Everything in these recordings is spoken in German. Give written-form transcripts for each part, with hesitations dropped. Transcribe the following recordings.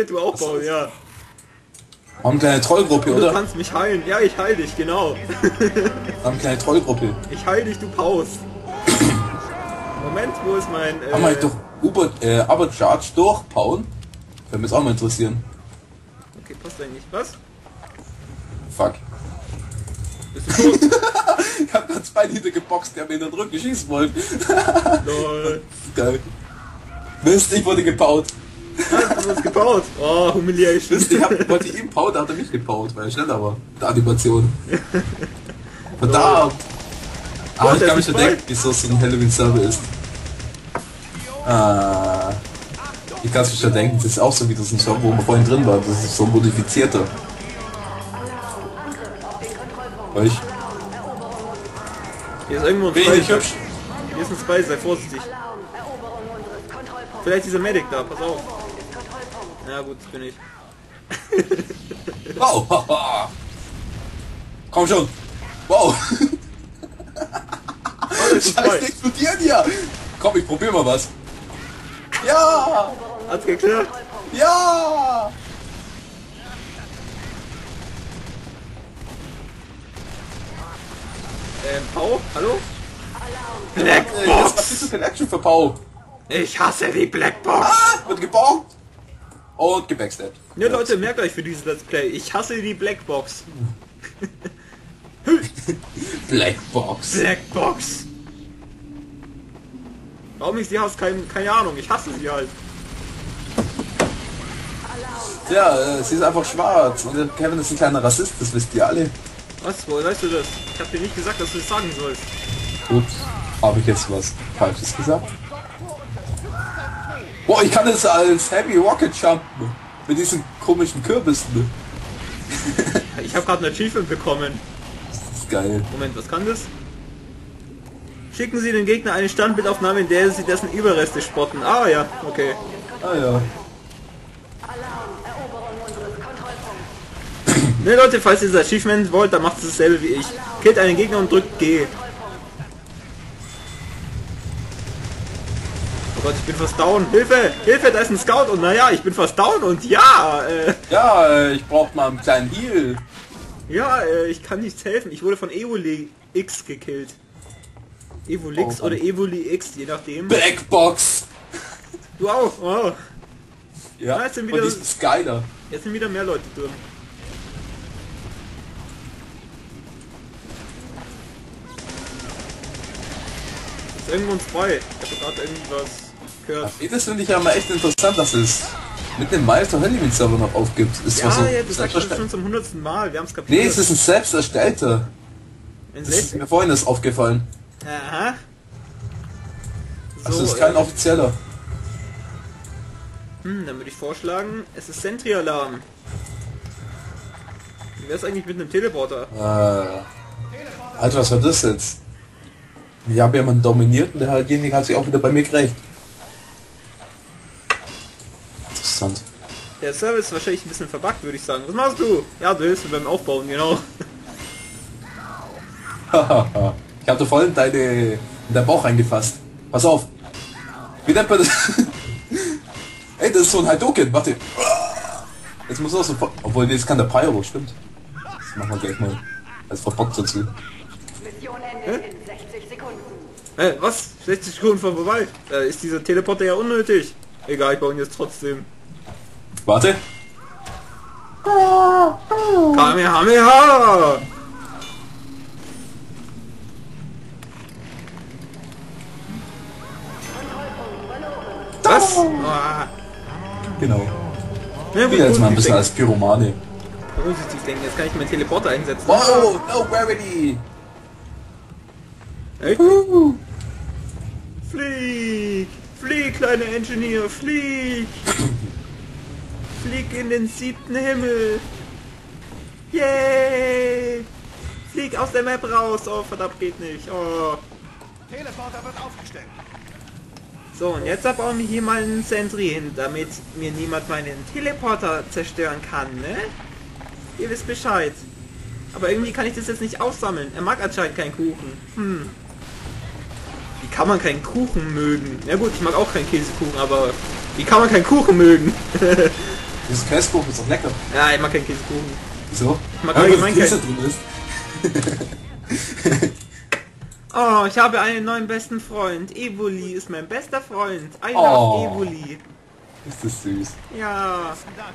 du auch bauen, ja. Wir haben eine kleine Trollgruppe, Du oder? kannst mich heilen. Ja, ich heil dich, genau. Wir haben eine kleine Trollgruppe. Ich heil dich, du Paus. Moment, wo ist mein... Haben wir doch aber Charge durchpauen? Würde mich jetzt auch mal interessieren. Okay, passt eigentlich. Was? Fuck. Bist du tot? Ich hab grad zwei niedergeboxt, der mir in den Rücken schießen wollte. Lol. Geil. Mist, ich wurde gepaut. Ah, du hast gebaut. Oh, Humiliation. Mist, wollte ihm pauen, da hat er mich gepaut, weil er schneller war. Der Animation. Verdammt! Aber ich kann mich schon denken, wieso es so ein Halloween-Server ist. Ich kann es mir schon denken, das ist auch so wie das ein Server, wo wir vorhin drin waren. Das ist so ein modifizierter. Euch? Hier ist irgendwo ein Bin ich nicht hübsch? Hier ist ein Spy, sei vorsichtig. Vielleicht dieser Medic da, pass auf. Ja gut, das bin ich. Wow! Komm schon! Wow! Scheiße, explodieren hier! Komm, ich probier mal was. Ja! Hat's geklappt? Ja! Pau? Hallo? Jetzt was ist für Action für Pau? Ich hasse die Blackbox! Wird gebombt! Und gebackstabbt. Ja Leute, merkt euch für dieses Let's Play, ich hasse die Blackbox. Blackbox. Blackbox! Warum ich sie hasse, keine Ahnung, ich hasse sie halt. Ja, sie ist einfach schwarz. Und der Kevin ist ein kleiner Rassist, das wisst ihr alle. Was? Woher weißt du das? Ich hab dir nicht gesagt, dass du das sagen sollst. Ups, habe ich jetzt was Falsches gesagt? Boah, ich kann es als Heavy Rocket jumpen. Mit diesen komischen Kürbissen. Ich habe gerade ein Achievement bekommen. Das ist geil. Moment, was kann das? Schicken Sie den Gegner eine Standbildaufnahme, in der Sie dessen Überreste spotten. Ah ja, okay. Ah ja. Ne Leute, falls ihr das Achievement wollt, dann macht es dasselbe wie ich. Killt einen Gegner und drückt G. Oh Gott, ich bin fast down. Hilfe! Hilfe, da ist ein Scout und naja, ich bin fast down und ja! Ja, ich brauch mal einen kleinen Heal. Ja, ich kann nichts helfen. Ich wurde von Evoli X gekillt. Evolix oder Evoli X, je nachdem. Blackbox! Du auch! Oh. Ja, jetzt sind und wieder- die ist geiler. Jetzt sind wieder mehr Leute drin. Ist irgendwo ein Spy. Ich habe gerade irgendwas gehört. Das finde ich ja mal echt interessant, dass es mit dem Meister Halloween Server noch aufgibt. Ist zwar so Ja, du sagst das schon zum 100. Mal. Wir haben es kapiert. nee, es ist ein selbst erstellter. Ein Das ist mir vorhin erst aufgefallen. Aha. Also es ist kein offizieller. Dann würde ich vorschlagen, es ist Sentry-Alarm. Wie wär's eigentlich mit einem Teleporter? Alter, was war das jetzt? Ich habe jemanden dominiert und derjenige hat sich auch wieder bei mir gerecht. Interessant. Der Server ist wahrscheinlich ein bisschen verbuggt, würde ich sagen. Was machst du? Ja, du hilfst mir beim Aufbauen, genau. Ich habe da voll in deinen Bauch eingefasst. Pass auf. Wie nennt man das? Ey, das ist so ein Hadouken, warte. Jetzt muss auch so... Obwohl, nee, das kann der Pyro, stimmt. Das machen wir gleich mal. Als Verbot dazu. Mission endet in 60 Sekunden. Was? 60 Sekunden vorbei? Da ist dieser Teleporter ja unnötig. Egal, ich baue ihn jetzt trotzdem. Warte. Kamehameha! Was? Ah. Genau. Ja, Ich bin jetzt mal ein bisschen denken. als Pyromane. Positiv denken, jetzt kann ich meinen Teleporter einsetzen. Wow, no gravity. Echt? Flieg! Flieg, kleiner Engineer, flieg! Flieg in den 7. Himmel! Yay! Flieg aus der Map raus! Oh, verdammt, geht nicht. Oh. Teleporter wird aufgestellt. So, und jetzt bauen wir hier mal einen Sentry hin, damit mir niemand meinen Teleporter zerstören kann, ne? Ihr wisst Bescheid. Aber irgendwie kann ich das jetzt nicht aussammeln. Er mag anscheinend keinen Kuchen. Wie kann man keinen Kuchen mögen? Ja gut, ich mag auch keinen Käsekuchen, aber wie kann man keinen Kuchen mögen? Dieses Käsekuchen ist doch lecker. Ja, ich mag keinen Käsekuchen. Wieso? Ich mag Weil allgemein Käse keinen. drin ist. Oh, ich habe einen neuen besten Freund. Evoli ist mein bester Freund. I love Oh. Evoli. Ist das süß. Ja.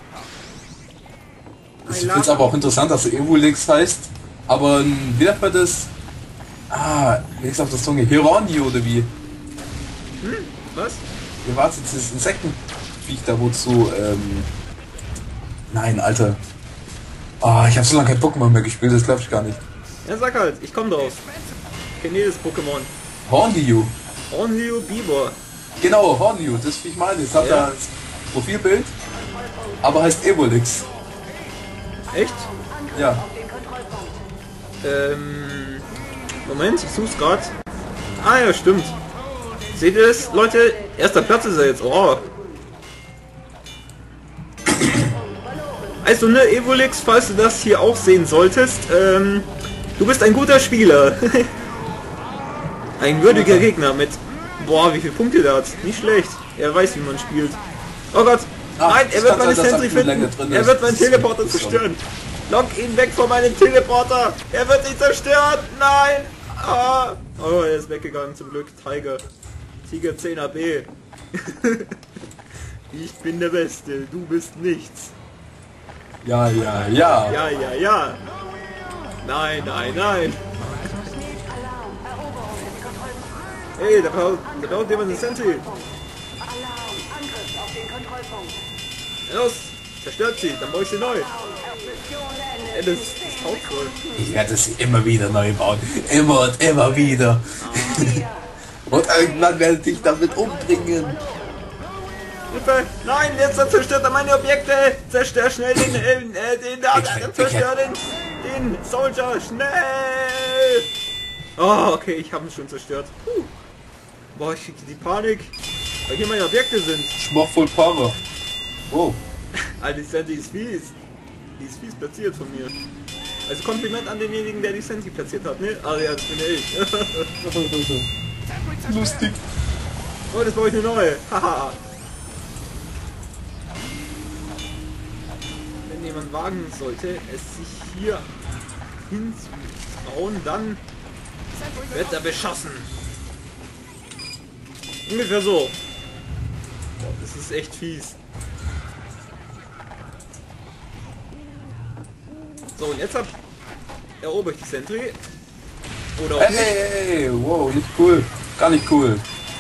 Ich finde es aber auch interessant, dass er Evulix heißt. Aber wie nennt man das? Wie ist auf der Zunge? Hirandi oder wie? Was? Wie war es jetzt? Das Insektenviech da wozu? Nein, Alter. Ich habe so lange kein Pokémon mehr gespielt, das glaube ich gar nicht. Ja, sag halt, ich komm drauf. Ich kenne jedes Pokémon. Hornliu. Onryu Bibor. Genau, Hornliu, das wie ich meine. Das hat Ja. da das Profilbild, aber heißt Evulix. Echt? Ja. Moment, ich such's grad. Ah ja, stimmt. Seht ihr das, Leute? Erster Platz ist er jetzt. Oh. Also, ne, Evulix, falls du das hier auch sehen solltest, du bist ein guter Spieler. Ein würdiger Gegner mit... Boah, wie viele Punkte der hat. Nicht schlecht. Er weiß, wie man spielt. Oh Gott. Nein, er es wird kann meine sein, dass Sentry aktuell länger finden. drin Er ist. wird meinen Das ist Teleporter so. zerstören. Lock ihn weg von meinem Teleporter. Er wird ihn zerstören. Nein. Oh, er ist weggegangen zum Glück. Tiger 10AB. Ich bin der Beste. Du bist nichts. Ja. Ja. Nein. Hey, da braucht jemand eine Sentry. Alarm, Angriff auf den Kontrollpunkt. Los, zerstört sie, dann baue ich sie neu. Mission Ende. Ey, das haut voll. Ich werde es immer wieder neu bauen. Immer und immer wieder. Und irgendwann werde ich damit umbringen. Hilfe! Nein, jetzt zerstört er meine Objekte! Zerstör schnell zerstör den Soldier, schnell! Oh, okay, ich habe ihn schon zerstört. Boah, ich kriege die Panik, weil hier meine Objekte sind. Schmoch voll Power. Oh. Alter, die Senti ist fies. Die ist fies platziert von mir. Also Kompliment an denjenigen, der die Senti platziert hat, ne? Ah ja, das bin ich. Lustig. Oh, das baue ich eine neue. Haha. Wenn jemand wagen sollte, es sich hier hinzubauen, dann wird er beschossen. Ungefähr so. Boah, das ist echt fies. So, und jetzt erober ich die Sentry. Oder auch nicht. Hey, wow, nicht cool. Gar nicht cool.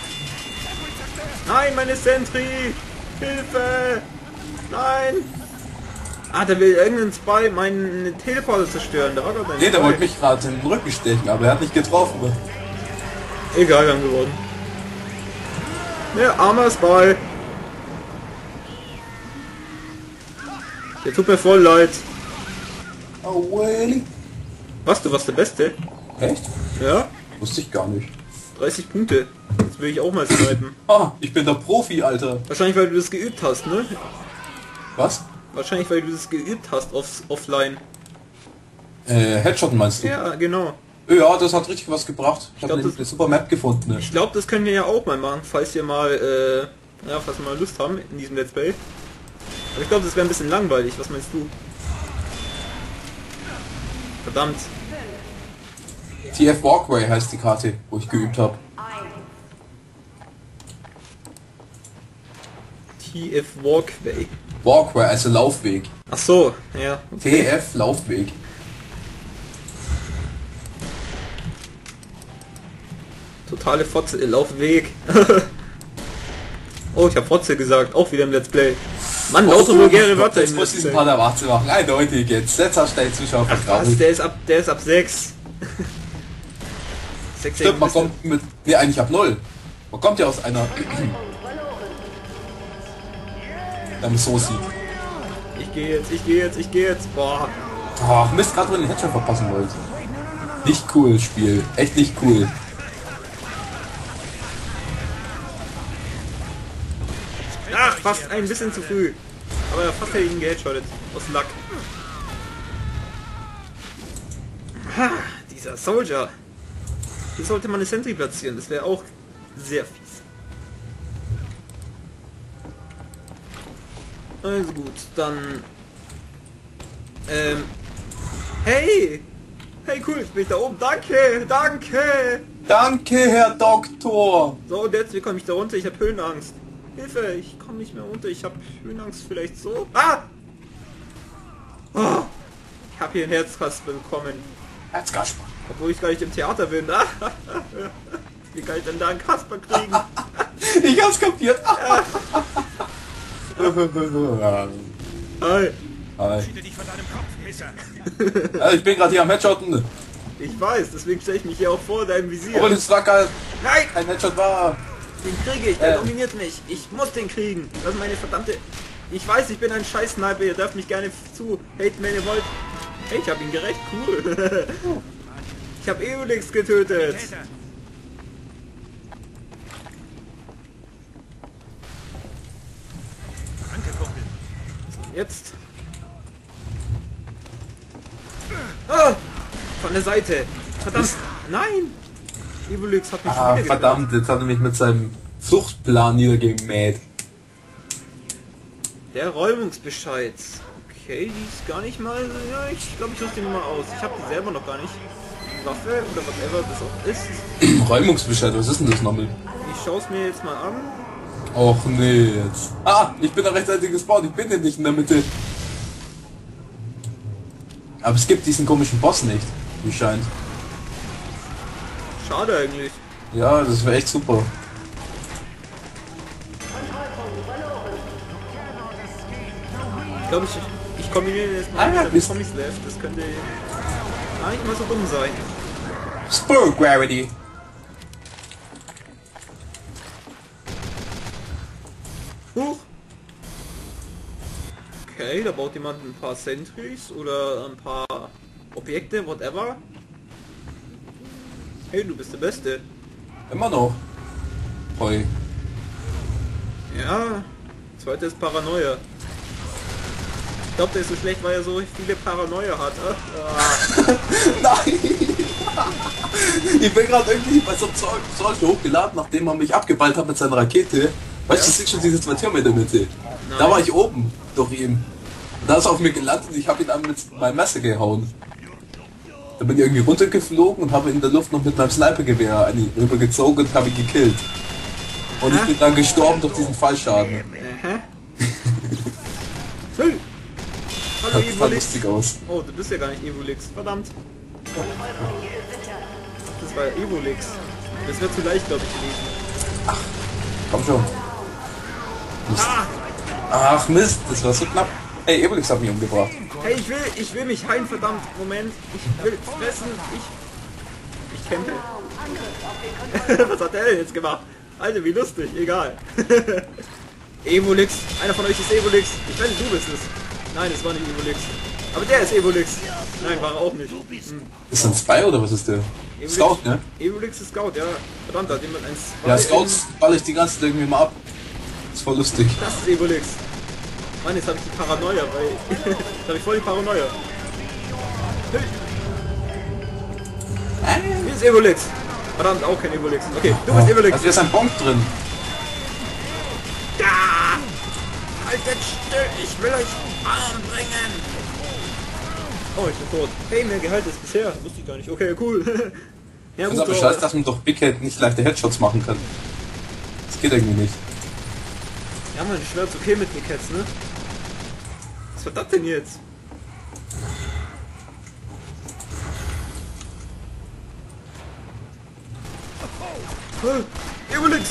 Nein, meine Sentry! Hilfe! Nein! Da will irgendein Spy meinen Teleporter zerstören. Da war doch ein Nee, der Spy. wollte mich gerade in den Rücken stechen, aber er hat nicht getroffen. Egal, wir haben gewonnen. Ne, armer Spy. Der tut mir voll leid. Oh, really? Was, du warst der Beste? Echt? Ja? Wusste ich gar nicht. 30 Punkte. Jetzt will ich auch mal snipen. Ich bin der Profi, Alter. Wahrscheinlich, weil du das geübt hast, ne? Was? Wahrscheinlich, weil du das geübt hast offline. Headshotten meinst du? Ja, genau. Ja, das hat richtig was gebracht. Ich habe glaub, eine super Map gefunden. Ne? Ich glaube, das können wir ja auch mal machen, falls wir mal, falls wir mal Lust haben in diesem Let's Play. Aber ich glaube, das wäre ein bisschen langweilig. Was meinst du? Verdammt. TF Walkway heißt die Karte, wo ich geübt habe. TF Walkway. Walkway, also Laufweg. Ach so, ja. Okay. TF Laufweg. Totale Fotze, Laufweg. Oh, ich habe Fotze gesagt, auch wieder im Let's Play. Mann, lauter vulgäre Wörter Jetzt im muss Let's ich diesen Play. Part erwarten machen. Eindeutig jetzt. Jetzt hast du deinen Zuschauer Was? vertraut. Der ist ab 6. 6 Stimmt, man kommt mit... Ne, eigentlich ab 0. Man kommt ja aus einer... wenn man so sieht. Ich gehe jetzt. Boah. Ach, Mist, gerade wenn ich den Headshot verpassen wollte. Nicht cool, Spiel. Echt nicht cool. Ach, fast ein bisschen zu früh. Aber fast hätte ich ihn geheadshottet. Aus Luck. Ha, dieser Soldier. Hier sollte man eine Sentry platzieren. Das wäre auch sehr fies. Also gut, dann... Hey! Hey, cool, jetzt bin ich da oben. Danke! Danke! Danke, Herr Doktor. So, und jetzt, wie komme ich da runter? Ich habe Höhenangst. Hilfe, ich komme nicht mehr runter. Ich habe Höhenangst vielleicht so. Ah! Oh, ich habe hier ein Herzkasper bekommen. Herzkasper. Obwohl ich gar nicht im Theater bin. Ah, wie kann ich denn da einen Kasper kriegen? Ich hab's kapiert. Hi. Hi. Schiede dich von deinem Kopf, Misser. Ja, ich bin gerade hier am Headshotten. Ich weiß, deswegen stelle ich mich hier auch vor deinem Visier. Aber das war geil. Nein! Kein Headshot war. Den kriege ich, der dominiert mich. Ich muss den kriegen. Das ist meine verdammte... Ich weiß, ich bin ein scheiß Sniper, ihr dürft mich gerne zu haten, wenn ihr wollt. Hey, ich habe ihn gerecht, cool. Ich habe Eolix getötet. Täter. Danke, Kumpel. Jetzt. Ah, von der Seite. Verdammt. Nein. Evolix hat mich Ah, wieder verdammt, jetzt hat er mich mit seinem Fluchtplan niedergemäht. Der Räumungsbescheid. Okay, die ist gar nicht mal... Ja, ich glaube, ich suche den mal aus. Ich habe die selber noch gar nicht. Waffe oder whatever das auch ist. Räumungsbescheid, was ist denn das nochmal? Ich schaue es mir jetzt mal an. Och nee, jetzt. Ah, ich bin da rechtzeitig gespawnt, ich bin ja nicht in der Mitte. Aber es gibt diesen komischen Boss nicht, wie scheint. Schade eigentlich. Ja, das wäre echt super. Ich glaube, ich kombiniere jetzt mal mit Mist. Promis Left. Das könnte gar nicht mal so dumm sein. Spur Gravity. Huch! Okay, da baut jemand ein paar Sentries oder ein paar Objekte, whatever. Hey, du bist der Beste. Immer noch. Hoi. Ja, zweiter ist Paranoia. Ich glaube, der ist so schlecht, weil er so viele Paranoia hat. Nein! Ich bin gerade irgendwie bei so einem Zeug hochgeladen, nachdem er mich abgeballt hat mit seiner Rakete. Weißt du, das sind schon diese zwei Türme in der Mitte. Da war ich oben, durch ihn. Und da ist er auf mir gelandet und ich habe ihn dann mit meinem Messer gehauen. Da bin ich irgendwie runtergeflogen und habe in der Luft noch mit meinem Snipergewehr rübergezogen und habe ihn gekillt. Und ich bin dann gestorben durch diesen Fallschaden. Hey. Hallo Das sah Evolix. lustig aus. Oh, du bist ja gar nicht Evolix. Verdammt. Das war Evolix. Das wäre zu leicht, glaube ich, gewesen. Komm schon. Mist. Ach Mist, das war so knapp. Ey, Evolix hat mich umgebracht. Hey, ich will mich heilen, verdammt. Moment. Ich will fressen. Ich kämpfe. Was hat der denn jetzt gemacht? Alter, wie lustig. Egal. Evolix. Einer von euch ist Evolix. Ich weiß nicht, du bist es. Nein, es war nicht Evolix. Aber der ist Evolix. Nein, war er auch nicht. Ist das ein Spy oder was ist der? Evolix, Scout, ne? Evolix ist Scout, ja. Verdammt, da hat jemand ein Spy Ja, Scouts baller ich die ganze Zeit irgendwie mal ab. Ist voll lustig. Das ist Evolix. Mann, jetzt habe ich die Paranoia, weil... jetzt habe ich voll die Paranoia. Wie ist Evolix? Verdammt, auch kein Evolix. Okay, du bist Evolix. Also hier ist ein Bonk drin. Ja! Haltet still, ich will euch arm bringen. Oh, ich bin tot. Hey, mehr Gehalt als bisher. Wusste ich gar nicht. Okay, cool. Ja, Ich gut, finde aber so. scheiße, dass man doch Big Head nicht leichte Headshots machen kann. Das geht irgendwie nicht. Ja, man, schwer zu okay mit Big Heads, ne? Was war das denn jetzt? Evolix!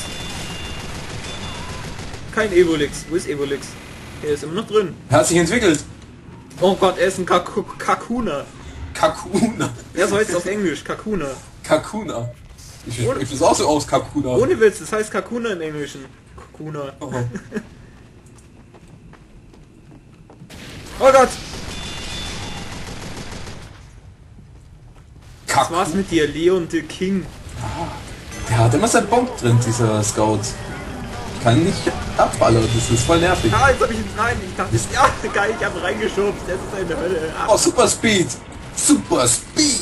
Kein Evolix. Wo ist Evolix? Er ist immer noch drin. Er hat sich entwickelt. Oh Gott, er ist ein Kakuna. Kakuna. Ja, so heißt es auf Englisch. Kakuna. Kakuna. Ich spreche das auch so aus, Kakuna. Ohne Witz, das heißt Kakuna im Englischen. Kakuna. Oh. Oh Gott! Was Kakuna. war's mit dir, Leon the King? Der hat immer seinen Bonk drin, dieser Scout. Ich kann nicht abballern, das ist voll nervig. Ah, jetzt hab ich... Nein, ich dachte... Ja, geil, ich hab reingeschubst. Jetzt ist er in der Hölle. Ah, Oh, Super Speed. Super Speed.